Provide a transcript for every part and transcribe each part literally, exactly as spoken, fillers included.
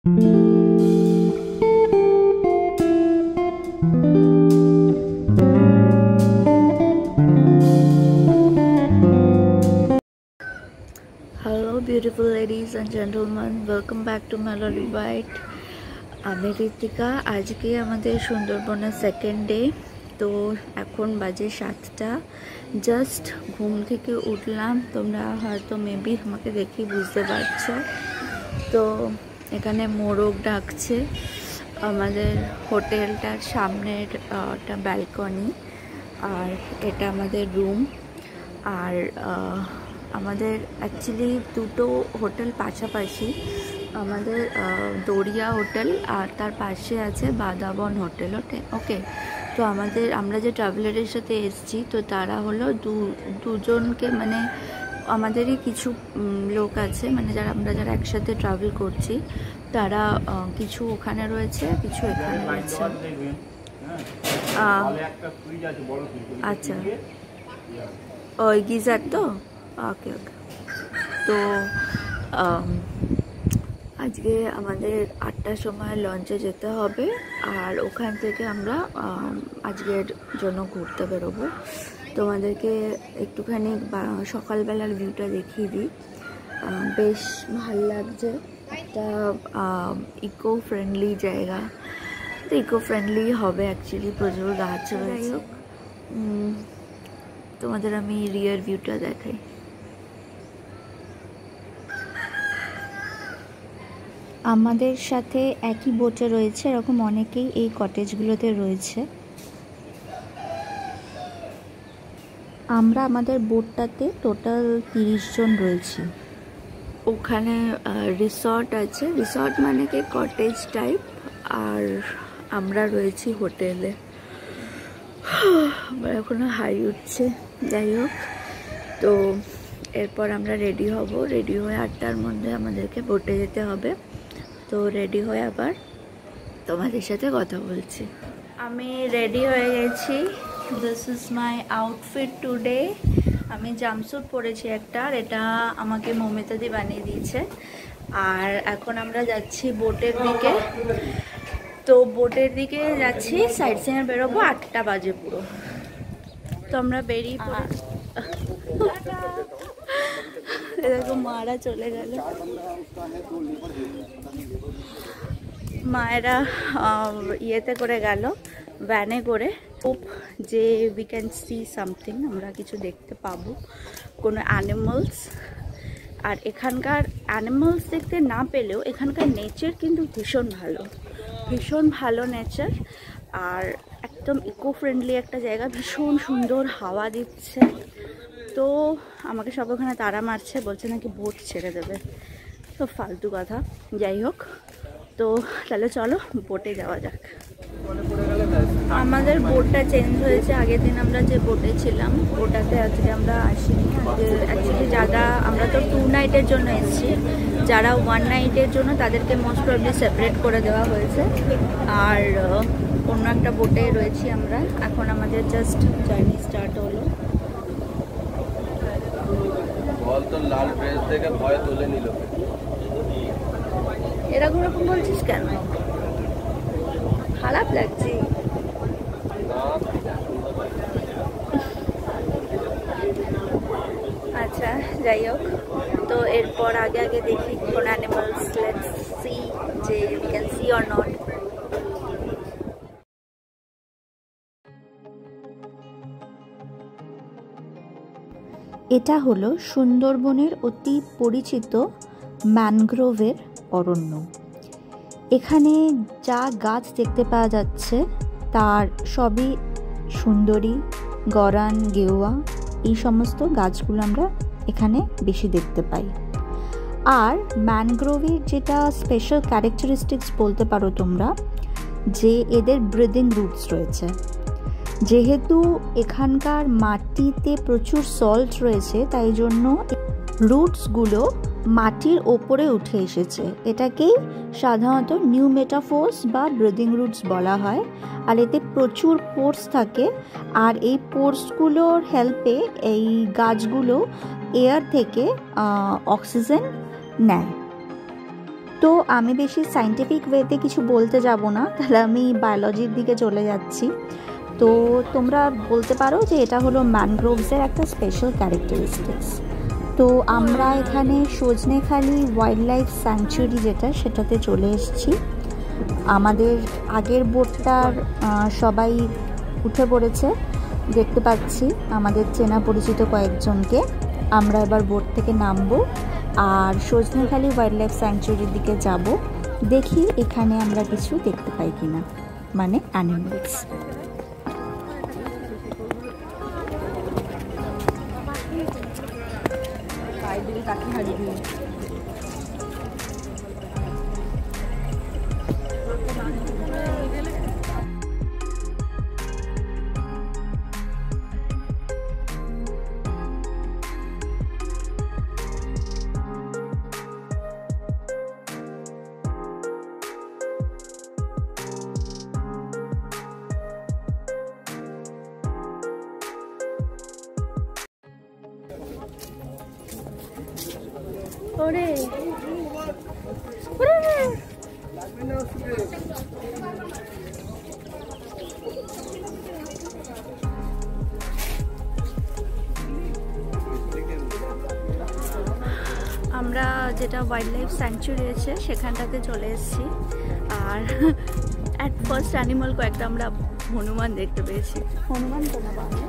Hello beautiful ladies and gentlemen, welcome back to Melody Bite. আমি ঋতিকা। আজকে আমাদের সুন্দরবনের সেকেন্ড ডে। তো এখন বাজে সাতটা, জাস্ট ঘুম থেকে উঠলাম। তোমরা হয়তো মেবি আমাকে দেখি বুঝতে পারছো। তো এখানে মোরগ ডাকছে। আমাদের হোটেলটার সামনের একটা ব্যালকনি, আর এটা আমাদের রুম। আর আমাদের অ্যাকচুয়ালি দুটো হোটেল পাশাপাশি, আমাদের দরিয়া হোটেল আর তার পাশে আছে বাদাবন হোটেল। ওকে ওকে তো আমাদের আমরা যে ট্রাভেলারের সাথে এসেছি, তো তারা হলো দু দুজনকে মানে আমাদেরই কিছু লোক আছে, মানে যারা আমরা যারা একসাথে ট্রাভেল করছি, তারা কিছু ওখানে রয়েছে, কিছু এখানে রয়েছে। আচ্ছা, ওই গিজার তো। ওকে ওকে তো আজকে আমাদের আটটার সময় লঞ্চে যেতে হবে, আর ওখান থেকে আমরা আজকের জন্য ঘুরতে বেরোবো। তোমাদেরকে একটুখানি সকালবেলার ভিউটা দেখিয়ে দিই। বেশ ভালো লাগছে, একটা ইকো ফ্রেন্ডলি জায়গা। তো ইকো ফ্রেন্ডলি হবে অ্যাকচুয়ালি, প্রচুর গাছ রয়েছে। তোমাদের আমি রিয়ার ভিউটা দেখাই। আমাদের সাথে একই বোটে রয়েছে এরকম অনেকেই এই কটেজগুলোতে রয়েছে। আমরা আমাদের বোটটাতে টোটাল তিরিশ জন রয়েছি। ওখানে রিসর্ট আছে, রিসর্ট মানে কি কটেজ টাইপ, আর আমরা রয়েছি হোটেলে। আমার এখনো হাই উঠছে। যাই হোক, তো এরপর আমরা রেডি হব। রেডি হয়ে আটটার মধ্যে আমাদেরকে বোটে যেতে হবে। তো রেডি হয়ে আবার তোমাদের সাথে কথা বলছি। আমি রেডি হয়ে গেছি। This is my outfit today. আমি জাম্পস্যুট পরেছি একটা, আর এটা আমাকে মমিতাদি বানিয়ে দিয়েছে। আর এখন আমরা যাচ্ছি বোটের দিকে। তো বোটের দিকে যাচ্ছি, সাইড সিনে বেরোবো। আটটা বাজে পুরো। তো আমরা বেরিয়ে পড়েছি। দেখো মারা চলে গেল। মায়েরা ইয়েতে করে গেল, ভ্যানে করে। হোপ যে উই ক্যান সি সামথিং, আমরা কিছু দেখতে পাবো, কোনো অ্যানিমালস। আর এখানকার অ্যানিমালস দেখতে না পেলেও এখানকার নেচার কিন্তু ভীষণ ভালো, ভীষণ ভালো নেচার। আর একদম ইকো ফ্রেন্ডলি একটা জায়গা, ভীষণ সুন্দর হাওয়া দিচ্ছে। তো আমাকে সব ওখানে তাড়া মারছে, বলছে নাকি বোট ছেড়ে দেবে। তো ফালতু কথা। যাই হোক, তো তাহলে চলো বোটে যাওয়া যাক। আমাদের বোটটা চেঞ্জ হয়েছে। আগের দিন আমরা যে বোটে ছিলাম ওটাতে আজকে আমরা আসিনি। অ্যাকচুয়ালি যারা আমরা তো টু নাইটের জন্য এসেছি, যারা ওয়ান নাইটের জন্য তাদেরকে মোস্ট প্রবলি সেপারেট করে দেওয়া হয়েছে। আর অন্য একটা বোটে রয়েছি আমরা। এখন আমাদের জাস্ট জার্নি স্টার্ট হলো। লাল ড্রেস দেখে ভয় তুলে নিল। এরকম রকম বলছিস কেন? খারাপ লাগছে। আচ্ছা যাই হোক, তো এরপর আগে আগে দেখি কোন অ্যানিমালস, লেটস সি যে we can see or not. এটা হলো সুন্দরবনের অতি পরিচিত ম্যানগ্রোভের অরণ্য। এখানে যা গাছ দেখতে পাওয়া যাচ্ছে তার সবই সুন্দরী, গরান, গেওয়া, এই সমস্ত গাছগুলো আমরা এখানে বেশি দেখতে পাই। আর ম্যানগ্রোভের যেটা স্পেশাল ক্যারেক্টারিস্টিক্স বলতে পারো তোমরা, যে এদের ব্রিদিং রুটস রয়েছে। যেহেতু এখানকার মাটিতে প্রচুর সল্ট রয়েছে, তাই জন্য রুটসগুলো মাটির ওপরে উঠে এসেছে। এটাকেই সাধারণত নিউ মেটাফোর্স বা ব্রিদিং রুটস বলা হয়। আর এতে প্রচুর পোর্স থাকে, আর এই পোর্সগুলোর হেল্পে এই গাছগুলো এয়ার থেকে অক্সিজেন নেয়। তো আমি বেশি সায়েন্টিফিক ওয়েতে কিছু বলতে যাব না, তাহলে আমি বায়োলজির দিকে চলে যাচ্ছি। তো তোমরা বলতে পারো যে এটা হলো ম্যানগ্রোভসের একটা স্পেশাল ক্যারেক্টারিস্টিক্স। তো আমরা এখানে সজনেখালি ওয়াইল্ড লাইফ স্যাংচুয়ারি যেটা, সেটাতে চলে এসেছি। আমাদের আগের বোটটার সবাই উঠে পড়েছে, দেখতে পাচ্ছি আমাদের চেনা পরিচিত কয়েকজনকে। আমরা এবার বোট থেকে নামবো আর সজনেখালি ওয়াইল্ড লাইফ স্যাংচুয়ারির দিকে যাব, দেখি এখানে আমরা কিছু দেখতে পাই কিনা, মানে অ্যানিমেলস। ওরে আমরা যেটা ওয়াইল্ড লাইফ স্যাংচুয়ারি আছে সেখানটাতে চলে এসেছি। আর অ্যাট ফার্স্ট অ্যানিমাল কয়েকটা আমরা হনুমান দেখতে পেয়েছি। হনুমান তো না বাংলা।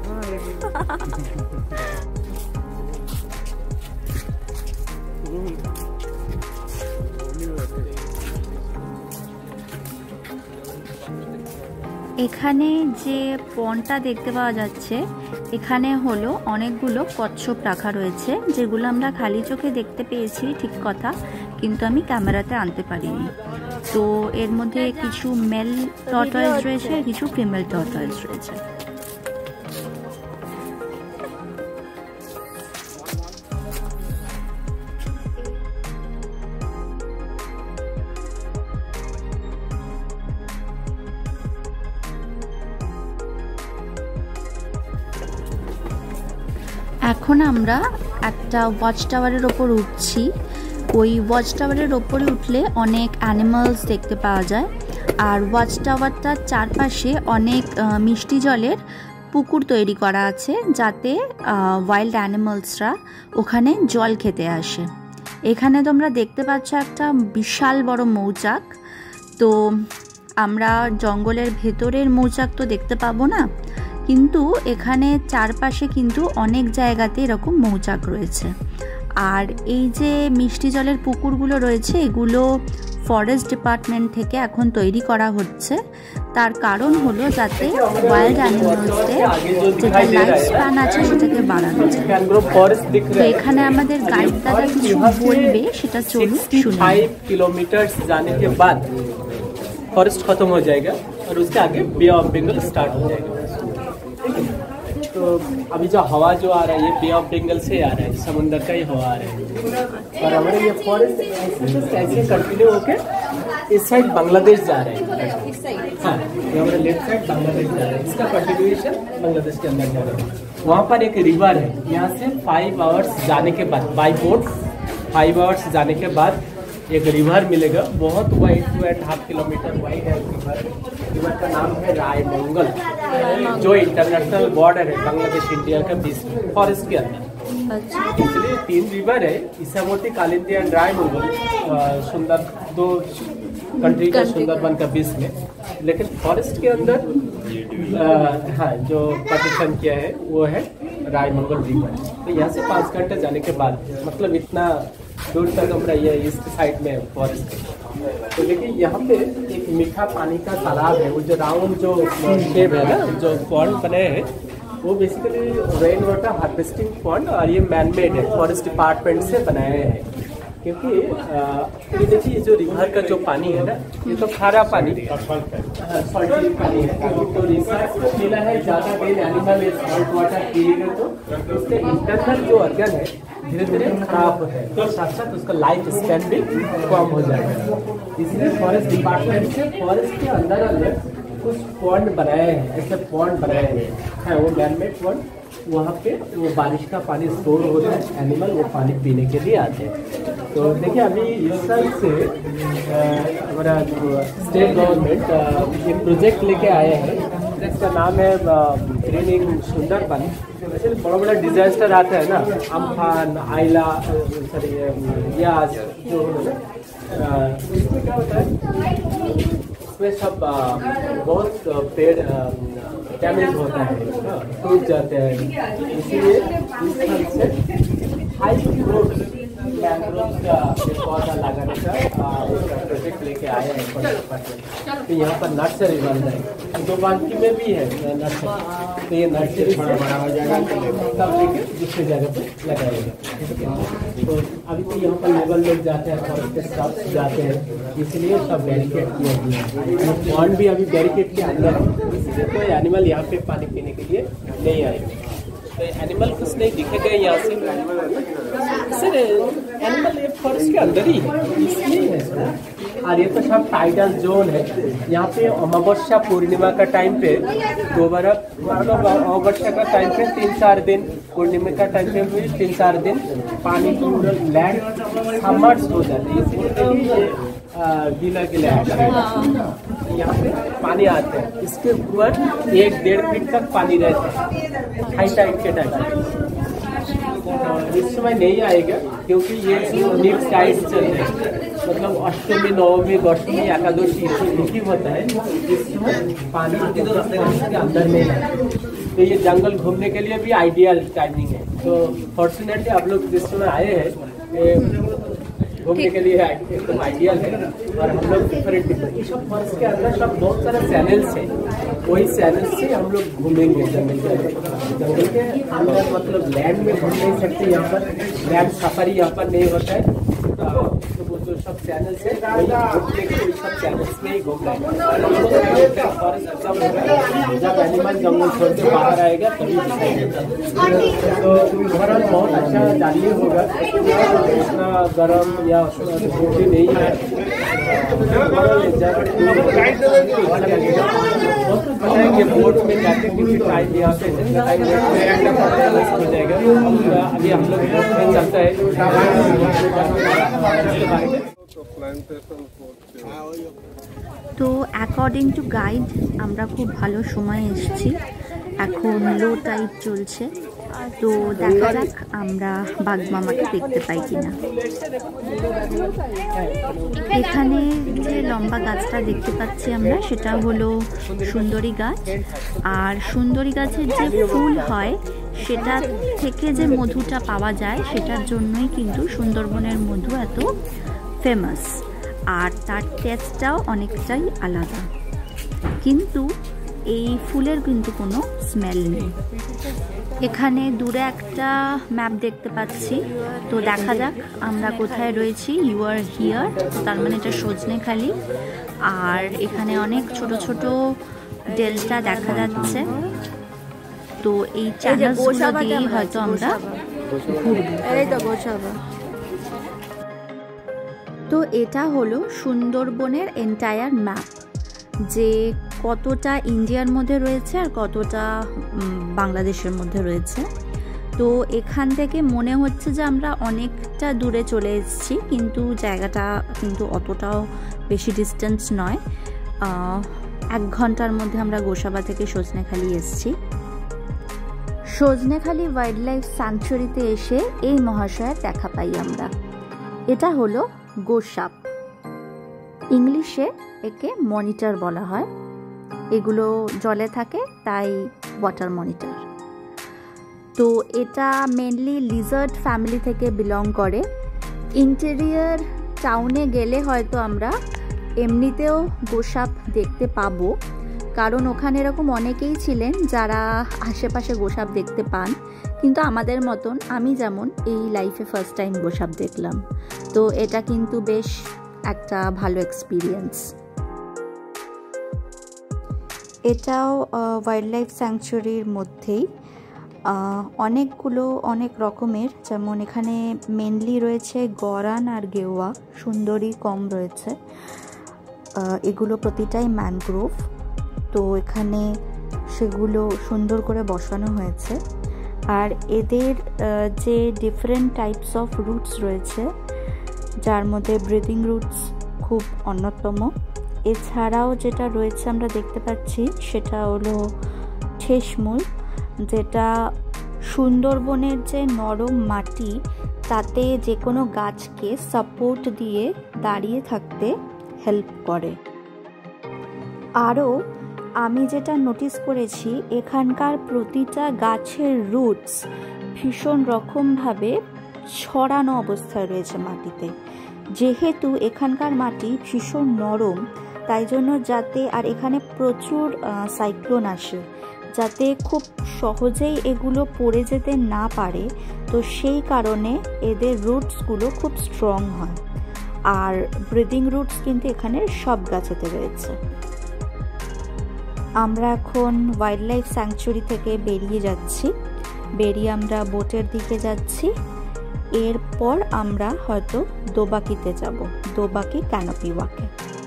এখানে যে পন্ডটা দেখতে পাওয়া যাচ্ছে, এখানে হলো অনেকগুলো কচ্ছপ রাখা রয়েছে, যেগুলো আমরা খালি চোখে দেখতে পেয়েছি ঠিক কথা, কিন্তু আমি ক্যামেরাতে আনতে পারিনি। তো এর মধ্যে কিছু মেল টর্টয়েস রয়েছে, কিছু ফিমেল টর্টয়েস রয়েছে। এখন আমরা একটা ওয়াচ টাওয়ারের ওপর উঠছি। ওই ওয়াচ টাওয়ারের ওপরে উঠলে অনেক অ্যানিমালস দেখতে পাওয়া যায়। আর ওয়াচ টাওয়ারটার চারপাশে অনেক মিষ্টি জলের পুকুর তৈরি করা আছে, যাতে ওয়াইল্ড অ্যানিমালসরা ওখানে জল খেতে আসে। এখানে তোমরা দেখতে পাচ্ছ একটা বিশাল বড় মৌচাক। তো আমরা জঙ্গলের ভেতরের মৌচাক তো দেখতে পাবো না, কিন্তু এখানে চারপাশে কিন্তু অনেক জায়গাতে এরকম মৌচাক রয়েছে। আর এই যে মিষ্টি জলের পুকুরগুলো রয়েছে, এগুলো ফরেস্ট ডিপার্টমেন্ট থেকে এখন তৈরি করা হচ্ছে। তার কারণ হলো যাতে ওয়াইল্ড অ্যানিমালসদের যেটা লাইফ স্প্যান আছে সেটাকে বাড়ানো যায়। তো এখানে আমাদের গাইড দাদা কিছু বলবে, সেটা চলুন শুনুন। फाइव किलोमीटर जाने के बाद फॉरेस्ट खत्म हो जाएगा और उसके आगे बे ऑफ बंगाल स्टार्ट हो जाएगा। तो अभी जो हवा जो आ रहा है ये बे ऑफ बंगाल से आ रहा है, समुद्र का ही हवा आ रहा है। और हमारे ये फॉरेस्ट ऐसे ऐसे कंटिन्यू होके इस साइड बांग्लादेश जा रहे हैं। हाँ, ये हमारे लेफ्ट साइड बांग्लादेश जा रहा है, इसका कंटिन्यूएशन बांग्लादेश के अंदर जा रहा है। वहाँ पर एक रिवर है, यहाँ से फाइव आवर्स जाने के बाद बाई बोट फाइव आवर्स जाने के बाद एक रिवर मिलेगा, बहुत wide two and half kilometre wide है रिवर। रिवर का नाम है रायमंगल, जो इंटरनेशनल बॉर्डर है बांग्लादेश इंडिया का बीच फॉरेस्ट के अंदर। इसलिए तीन रिवर है, ईसामती, कालिंदी एंड रायमंगल, सुंदर दो कंट्री का सुंदरबन का बीच में। लेकिन फॉरेस्ट के अंदर आ, हाँ जो पार्टीशन किया है वो है रायमंगल रिवर। तो यहाँ से पाँच घंटे जाने के बाद, मतलब इतना दूर तक हमारा ये ईस्ट साइड में फॉरेस्ट है। तो देखिए यहाँ पे एक मीठा पानी का तालाब है, वो जो राउंड जो शेप है ना, जो पॉन्ड बने हैं वो basically rain water harvesting pond, और ये मैन मेड है, फॉरेस्ट डिपार्टमेंट से बनाए हैं। क्योंकि ये देखिए जो रिवर का जो पानी है ना, ये तो खारा पानी सॉल्टी पानी है। तो रिसर्च को मिला है ज़्यादा देर एनिमल सॉल्ट वाटर पिएगा तो उसके इंटरनल जो ऑर्गन है धीरे धीरे खराब होता है, तो साथ साथ उसका लाइफ स्पैन भी कम हो जाएगा। इसलिए फॉरेस्ट डिपार्टमेंट से फॉरेस्ट के अंदर अंदर कुछ पॉन्ड बनाए हैं, ऐसे पॉन्ड बनाए हैं, है वो मैन मेड पॉन्ड। वहाँ पे वो बारिश का पानी स्टोर होता है, एनिमल वो पानी पीने के लिए आते हैं। तो देखिए अभी इस साल से हमारा स्टेट गवर्नमेंट एक प्रोजेक्ट लेके आए हैं, इसका नाम है ग्रीनिंग सुंदरबन। वैसे बड़ा बड़ा डिजास्टर आता है ना, अम्फान, आइला, सॉरी यास, जो इसमें क्या होता है, इसमें सब बहुत पेड़ डैमेज होता है, टूट जाते हैं। इसीलिए इस तरह से हाई ग्रोथ मैंग्रोव का पौधा लगाने का प्रोजेक्ट लेके आए हैं। तो यहाँ पर नर्सरी बन रहा है, दो बांकी में भी है नर्सरी, तो ये नर्सरी बड़ा बड़ा हो जाएगा, तब लेके दूसरी जगह पर लगाएगा। तो अभी तो यहाँ पर लेबर लोग जाते हैं, फॉरेस्ट स्टाफ जाते हैं, इसलिए सब बैरिकेड किया गया है। पॉन्ड भी अभी बैरिकेड के अंदर है, इसलिए कोई एनिमल यहाँ पे पानी पीने के लिए नहीं आएगा। तो एनिमल कुछ नहीं दिखेगा यहाँ से, सर एनिमल ये फॉरेस्ट के अंदर ही है, इसलिए है सर। और ये तो सब टाइडल जोन है, यहाँ पे अमावस्या पूर्णिमा का टाइम पे दोबारा, मतलब अमावस्या का टाइम पे तीन चार दिन, पूर्णिमा का टाइम पे भी तीन चार दिन पानी पूरा लैंड सबमर्ज हो जाता है, इसलिए गीला गीला यहाँ पे पानी आता है। इसके ऊपर एक डेढ़ फीट तक पानी रहता है हाई टाइड के टाइम। इस समय नहीं आएगा क्योंकि ये मिड टाइड चल रहे हैं, मतलब अष्टमी, नवमी, दशमी, एकादशी लिखी होता है, जिसमें पानी के अंदर नहीं है। तो ये जंगल घूमने के लिए भी आइडियल टाइमिंग है। तो फॉर्चुनेटली आप लोग जिस समय आए हैं घूमने के लिए एकदम आइडियल है। और हम लोग डिफरेंट डिफरेंट सब वर्ष के अंदर सब बहुत सारे चैनल्स हैं, वही चैनल्स से हम लोग घूमेंगे जंगल के अंदर। जंगल के अंदर मतलब लैंड में घूम नहीं सकते, यहाँ पर लैंड सफारी यहाँ पर नहीं होता है। तो वो जो सब चैनल्स है वही सब चैनल्स में ही घूम रहे हैं। जब एनिमल जंगल छोड़ के बाहर आएगा तभी तो ओवरऑल बहुत अच्छा जानने होगा, इतना गर्म या धूप नहीं है। बताएंगे बोट में जाके किसी टाइम यहाँ पे हो जाएगा। अभी हम लोग चलता है তো অ্যাকর্ডিং টু গাইড আমরা খুব ভালো সময় এসেছি, এখন লো টাইড চলছে। তো দেখা যাক আমরা বাঘমামাকে দেখতে পাই কিনা। এখানে যে লম্বা গাছটা দেখতে পাচ্ছি আমরা, সেটা হলো সুন্দরী গাছ। আর সুন্দরী গাছের যে ফুল হয় সেটা থেকে যে মধুটা পাওয়া যায়, সেটার জন্যই কিন্তু সুন্দরবনের মধু এত ফেমাস। আর তার টেস্টটাও অনেকটাই আলাদা, কিন্তু এই ফুলের কিন্তু কোনো স্মেল নেই। এখানে দূরে একটা ম্যাপ দেখতে পাচ্ছি, তো দেখা যাক আমরা কোথায় রয়েছি। ইউ আর হিয়ার, তার মানে এটা সজনেখালি। আর এখানে অনেক ছোট ছোট ডেল্টা দেখা যাচ্ছে। তো এই চ্যানেলসগুলো দিয়েই হয়তো আমরা ঘুরবো। তো এটা হলো সুন্দরবনের এন্টায়ার ম্যাপ, যে কতটা ইন্ডিয়ার মধ্যে রয়েছে আর কতটা বাংলাদেশের মধ্যে রয়েছে। তো এখান থেকে মনে হচ্ছে যে আমরা অনেকটা দূরে চলে এসেছি, কিন্তু জায়গাটা কিন্তু অতটাও বেশি ডিস্টেন্স নয়। এক ঘন্টার মধ্যে আমরা গোসাবা থেকে সজনেখালি এসেছি। সজনেখালি ওয়াইল্ড লাইফ স্যাংচুয়ারিতে এসে এই মহাশয়ের দেখা পাই আমরা। এটা হলো গোসাপ, ইংলিশে একে মনিটর বলা হয়। এগুলো জলে থাকে তাই ওয়াটার মনিটর। তো এটা মেনলি লিজার্ড ফ্যামিলি থেকে বিলং করে। ইন্টেরিয়র টাউনে গেলে হয়তো আমরা এমনিতেও গোসাপ দেখতে পাবো, কারণ ওখানে এরকম অনেকেই ছিলেন যারা আশেপাশে গোসাপ দেখতে পান, কিন্তু আমাদের মতন, আমি যেমন এই লাইফে ফার্স্ট টাইম গোসাপ দেখলাম। তো এটা কিন্তু বেশ একটা ভালো এক্সপিরিয়েন্স। এটাও ওয়াইল্ড লাইফ স্যাংচুয়ারির মধ্যেই অনেকগুলো অনেক রকমের, যেমন এখানে মেনলি রয়েছে গরান আর গেওয়া, সুন্দরী কম রয়েছে। এগুলো প্রতিটাই ম্যানগ্রোভ, তো এখানে সেগুলো সুন্দর করে বসানো হয়েছে। আর এদের যে ডিফারেন্ট টাইপস অফ রুটস রয়েছে, যার মধ্যে ব্রিদিং রুটস খুব অন্যতম। এছাড়াও যেটা রয়েছে আমরা দেখতে পাচ্ছি সেটা হলো ঠেসমূল, যেটা সুন্দরবনের যে নরম মাটি তাতে যে কোনো গাছকে সাপোর্ট দিয়ে দাঁড়িয়ে থাকতে হেল্প করে। আরও আমি যেটা নোটিস করেছি, এখানকার প্রতিটা গাছের রুটস ভীষণ রকমভাবে ছড়ানো অবস্থায় রয়েছে মাটিতে। যেহেতু এখানকার মাটি ভীষণ নরম, তাই জন্য যাতে, আর এখানে প্রচুর সাইক্লোন আসে, যাতে খুব সহজেই এগুলো পড়ে যেতে না পারে, তো সেই কারণে এদের রুটসগুলো খুব স্ট্রং হয়। আর ব্রিদিং রুটস কিন্তু এখানে সব গাছেতে রয়েছে। আমরা এখন ওয়াইল্ড লাইফ স্যাংচুয়ারি থেকে বেরিয়ে যাচ্ছি, বেরিয়ে আমরা বোটের দিকে যাচ্ছি। এরপর আমরা হয়তো দোবাকিতে যাব, দোবাকি ক্যানোপি ওয়াকে।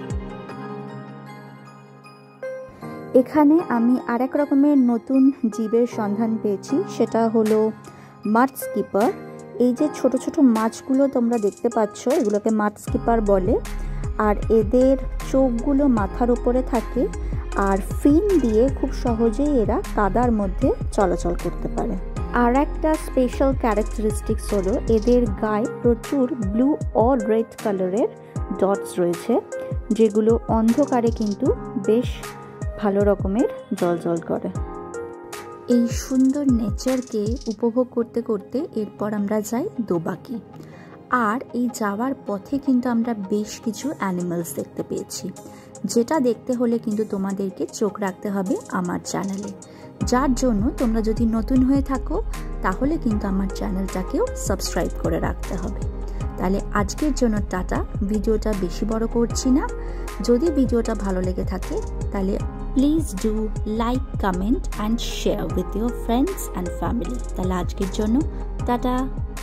এখানে আমি আরেক রকমের নতুন জীবের সন্ধান পেয়েছি, সেটা হলো মাড স্কিপার। এই যে ছোট ছোট মাছগুলো তোমরা দেখতে পাচ্ছ, এগুলোকে মাড স্কিপার বলে। আর এদের চোখগুলো মাথার উপরে থাকে, আর ফিন দিয়ে খুব সহজেই এরা কাদার মধ্যে চলাচল করতে পারে। আর একটা স্পেশাল ক্যারেক্টারিস্টিক্স হলো এদের গায়ে প্রচুর ব্লু অর রেড কালারের ডটস রয়েছে, যেগুলো অন্ধকারে কিন্তু বেশ ভালো রকমের জলজল করে। এই সুন্দর নেচারকে উপভোগ করতে করতে এরপর আমরা যাই দোবাকি। আর এই যাওয়ার পথে কিন্তু আমরা বেশ কিছু অ্যানিমালস দেখতে পেয়েছি, যেটা দেখতে হলে কিন্তু তোমাদেরকে চোখ রাখতে হবে আমার চ্যানেলে, যার জন্য তোমরা যদি নতুন হয়ে থাকো তাহলে কিন্তু আমার চ্যানেলটাকেও সাবস্ক্রাইব করে রাখতে হবে। তাহলে আজকের জন্য টাটা, ভিডিওটা বেশি বড় করছি না। যদি ভিডিওটা ভালো লেগে থাকে তাহলে please do like, comment and share with your friends and family. তাহলে আজকের জন্য টাটা।